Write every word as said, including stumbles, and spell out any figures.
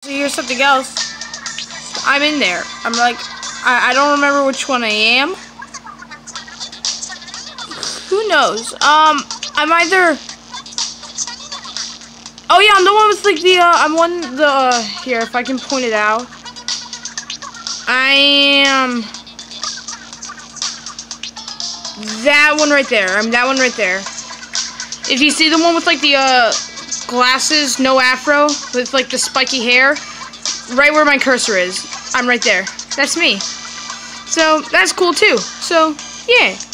So here's something else. I'm in there. I'm like, I, I don't remember which one I am. Who knows? Um, I'm either. Oh yeah, I'm the one with like the. Uh, I'm one the. Uh, here, if I can point it out. I am. That one right there. I'm that one right there. If you see the one with like the uh, glasses, no afro, with like the spiky hair, right where my cursor is, I'm right there. That's me. So that's cool too. So yeah.